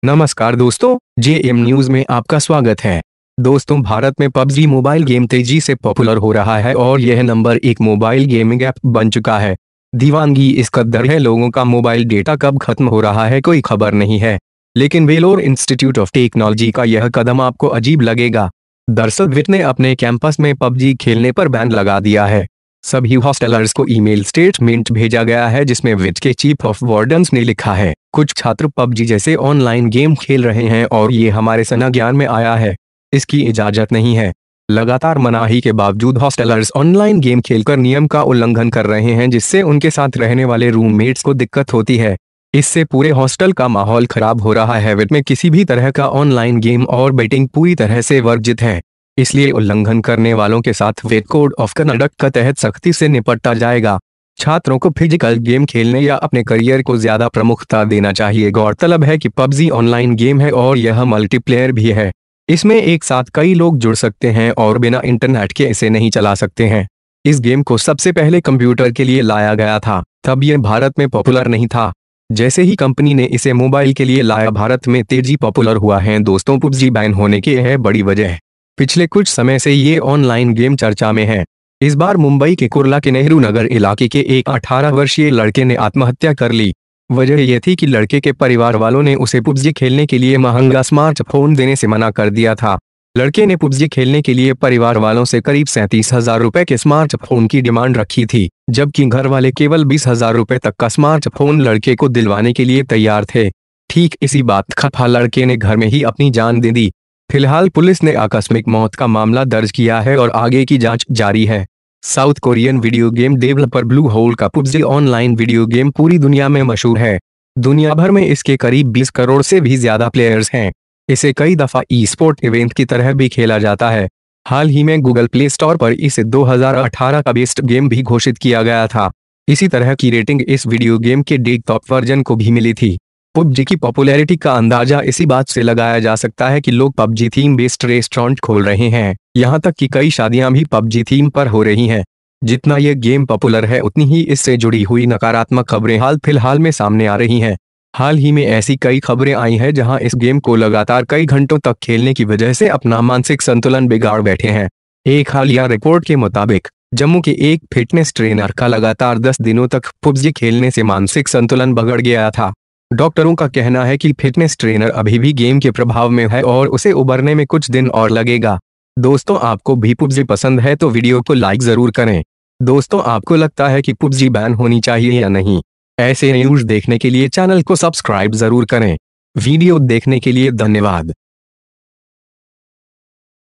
नमस्कार दोस्तों, JM news में आपका स्वागत है। दोस्तों, भारत में पबजी मोबाइल गेम तेजी से पॉपुलर हो रहा है और यह नंबर 1 मोबाइल गेमिंग ऐप बन चुका है। दीवानगी इस कदर है, लोगों का मोबाइल डेटा कब खत्म हो रहा है कोई खबर नहीं है। लेकिन वेलोर इंस्टीट्यूट ऑफ टेक्नोलॉजी का यह कदम आपको अजीब लगेगा। दरअसल विट ने अपने कैंपस में पबजी खेलने पर बैन लगा दिया है। सभी हॉस्टलर्स को ईमेल स्टेटमेंट भेजा गया है जिसमें विट के चीफ ऑफ वार्डन्स ने लिखा है, कुछ छात्र पबजी जैसे ऑनलाइन गेम खेल रहे हैं और ये हमारे संज्ञान में आया है। इसकी इजाजत नहीं है। लगातार मनाही के बावजूद हॉस्टलर्स ऑनलाइन गेम खेलकर नियम का उल्लंघन कर रहे हैं, जिससे उनके साथ रहने वाले रूममेट्स को दिक्कत होती है। इससे पूरे हॉस्टल का माहौल खराब हो रहा है। विट में किसी भी तरह का ऑनलाइन गेम और बेटिंग पूरी तरह से वर्जित है, इसलिए उल्लंघन करने वालों के साथ विट कोड ऑफ कंडक्ट के तहत सख्ती से निपटा जाएगा। छात्रों को फिजिकल गेम खेलने या अपने करियर को ज्यादा प्रमुखता देना चाहिए। गौरतलब है कि पबजी ऑनलाइन गेम है और यह मल्टीप्लेयर भी है। इसमें एक साथ कई लोग जुड़ सकते हैं और बिना इंटरनेट के इसे नहीं चला सकते हैं। इस गेम को सबसे पहले कंप्यूटर के लिए लाया गया था, तब यह भारत में पॉपुलर नहीं था। जैसे ही कंपनी ने इसे मोबाइल के लिए लाया, भारत में तेजी पॉपुलर हुआ है। दोस्तों, पबजी बैन होने की है बड़ी वजह। पिछले कुछ समय से ये ऑनलाइन गेम चर्चा में है। इस बार मुंबई के कुर्ला के नेहरू नगर इलाके के एक 18 वर्षीय लड़के ने आत्महत्या कर ली। वजह यह थी कि लड़के के परिवार वालों ने उसे पबजी खेलने के लिए महंगा स्मार्टफोन देने से मना कर दिया था। लड़के ने पबजी खेलने के लिए परिवार वालों से करीब 37,000 रुपए के स्मार्टफोन की डिमांड रखी थी, जबकि घर वाले केवल 20,000 रुपए तक का स्मार्टफोन लड़के को दिलवाने के लिए तैयार थे। ठीक इसी बात खफा लड़के ने घर में ही अपनी जान दे दी। फिलहाल पुलिस ने आकस्मिक मौत का मामला दर्ज किया है और आगे की जांच जारी है। South Korean video game developer Bluehole का पबजी ऑनलाइन वीडियो गेम पूरी दुनिया में मशहूर है। दुनिया भर में इसके करीब 20 करोड़ से भी ज्यादा प्लेयर्स हैं। इसे कई दफा ई स्पोर्ट इवेंट की तरह भी खेला जाता है। हाल ही में गूगल प्ले स्टोर पर इसे 2018 का बेस्ट गेम भी घोषित किया गया था। इसी तरह की रेटिंग इस वीडियो गेम के डेस्कटॉप वर्जन को भी मिली थी। पबजी की पॉपुलैरिटी का अंदाजा इसी बात से लगाया जा सकता है कि लोग पबजी थीम बेस्ड रेस्टोरेंट खोल रहे हैं। यहाँ तक कि कई शादियां भी पबजी थीम पर हो रही हैं। जितना यह गेम पॉपुलर है, उतनी ही इससे जुड़ी हुई नकारात्मक खबरें हाल फिलहाल में सामने आ रही हैं। हाल ही में ऐसी कई खबरें आई हैं जहां इस गेम को लगातार कई घंटों तक खेलने की वजह से अपना मानसिक संतुलन बिगाड़ बैठे हैं। एक हालिया रिपोर्ट के मुताबिक जम्मू के एक फिटनेस ट्रेनर का लगातार 10 दिनों तक पबजी खेलने से मानसिक संतुलन बिगड़ गया था। डॉक्टरों का कहना है कि फिटनेस ट्रेनर अभी भी गेम के प्रभाव में है और उसे उबरने में कुछ दिन और लगेगा। दोस्तों, आपको भी पबजी पसंद है तो वीडियो को लाइक जरूर करें। दोस्तों, आपको लगता है कि पबजी बैन होनी चाहिए या नहीं? ऐसे न्यूज़ देखने के लिए चैनल को सब्सक्राइब जरूर करें। वीडियो देखने के लिए धन्यवाद।